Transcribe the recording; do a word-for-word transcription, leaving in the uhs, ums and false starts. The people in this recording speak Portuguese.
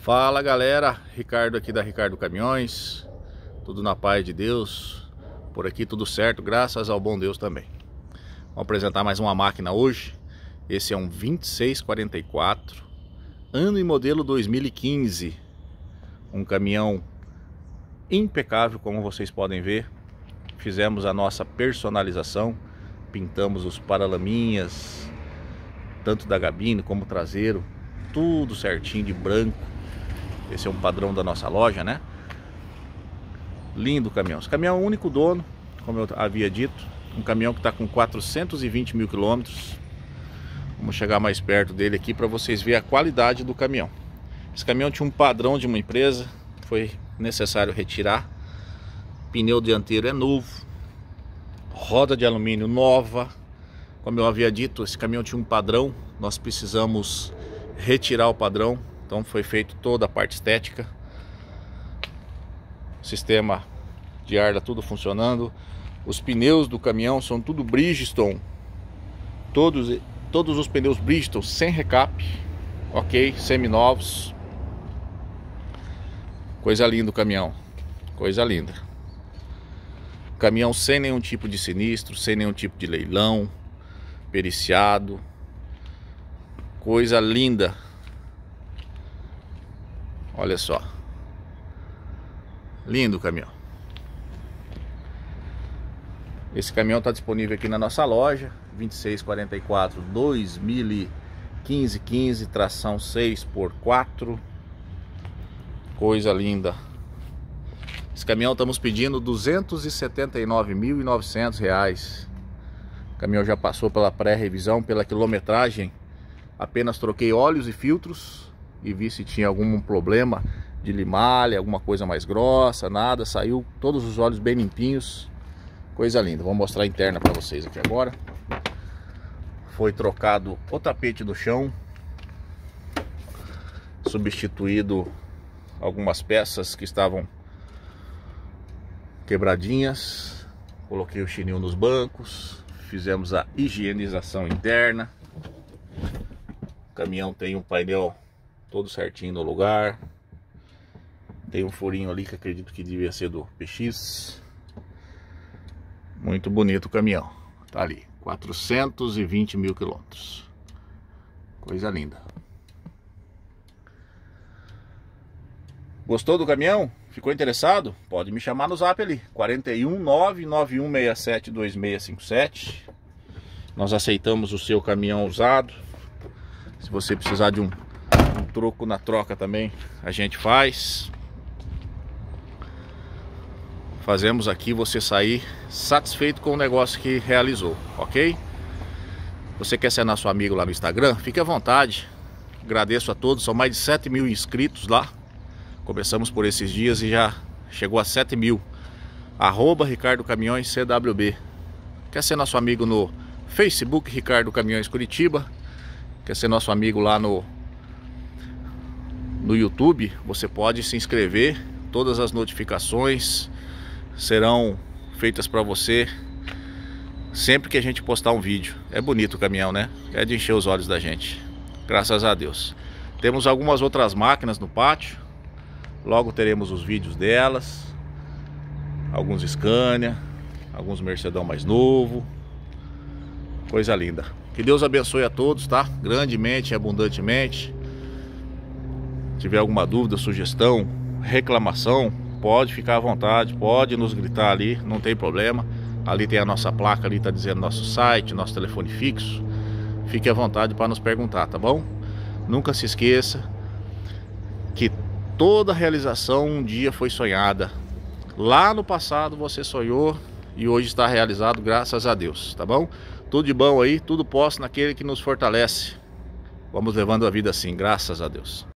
Fala galera, Ricardo aqui da Ricardo Caminhões, tudo na paz de Deus, por aqui tudo certo, graças ao bom Deus também. Vamos apresentar mais uma máquina hoje. Esse é um vinte e seis quarenta e quatro, ano e modelo dois mil e quinze, um caminhão impecável, como vocês podem ver. Fizemos a nossa personalização, pintamos os paralaminhas, tanto da gabine como traseiro, tudo certinho de branco. Esse é um padrão da nossa loja, né? Lindo caminhão. Esse caminhão é o único dono, como eu havia dito. Um caminhão que está com quatrocentos e vinte mil quilômetros. Vamos chegar mais perto dele aqui para vocês verem a qualidade do caminhão. Esse caminhão tinha um padrão de uma empresa, foi necessário retirar. Pneu dianteiro é novo, roda de alumínio nova. Como eu havia dito, esse caminhão tinha um padrão, nós precisamos retirar o padrão. Então foi feito toda a parte estética. Sistema de ar, tudo funcionando. Os pneus do caminhão são tudo Bridgestone. Todos, todos os pneus Bridgestone sem recap. Ok, seminovos. Coisa linda o caminhão. Coisa linda. Caminhão sem nenhum tipo de sinistro, sem nenhum tipo de leilão, periciado. Coisa linda. Olha só. Lindo o caminhão. Esse caminhão está disponível aqui na nossa loja. vinte e seis quarenta e quatro dois mil e quinze quinze, tração seis por quatro. Coisa linda. Esse caminhão estamos pedindo duzentos e setenta e nove mil e novecentos reais. O caminhão já passou pela pré-revisão, pela quilometragem. Apenas troquei óleos e filtros e vi se tinha algum problema de limalha, alguma coisa mais grossa, nada. Saiu todos os óleos bem limpinhos. Coisa linda. Vou mostrar a interna para vocês aqui agora. Foi trocado o tapete do chão, substituído algumas peças que estavam quebradinhas. Coloquei o chinil nos bancos, fizemos a higienização interna. O caminhão tem um painel todo certinho no lugar. Tem um furinho ali que acredito que devia ser do P X. Muito bonito o caminhão. Tá ali, quatrocentos e vinte mil quilômetros. Coisa linda. Gostou do caminhão? Ficou interessado? Pode me chamar no zap ali, quatro um nove nove um seis sete dois seis cinco sete. Nós aceitamos o seu caminhão usado. Se você precisar de um, um troco na troca também, a gente faz. Fazemos aqui você sair satisfeito com o negócio que realizou, ok? Você quer ser nosso amigo lá no Instagram? Fique à vontade. Agradeço a todos, são mais de sete mil inscritos lá. Começamos por esses dias e já chegou a sete mil. Arroba Ricardo Caminhões C W B. Quer ser nosso amigo no Facebook, Ricardo Caminhões Curitiba? Quer ser nosso amigo lá no, no YouTube? Você pode se inscrever. Todas as notificações serão feitas para você sempre que a gente postar um vídeo. É bonito o caminhão, né? É de encher os olhos da gente. Graças a Deus. Temos algumas outras máquinas no pátio. Logo teremos os vídeos delas. Alguns Scania, alguns Mercedão mais novo. Coisa linda. Que Deus abençoe a todos, tá? Grandemente e abundantemente. Se tiver alguma dúvida, sugestão, reclamação, pode ficar à vontade, pode nos gritar ali, não tem problema. Ali tem a nossa placa, ali tá dizendo nosso site, nosso telefone fixo. Fique à vontade para nos perguntar, tá bom? Nunca se esqueça que toda realização um dia foi sonhada. Lá no passado você sonhou e hoje está realizado, graças a Deus, tá bom? Tudo de bom aí, tudo posso naquele que nos fortalece. Vamos levando a vida assim, graças a Deus.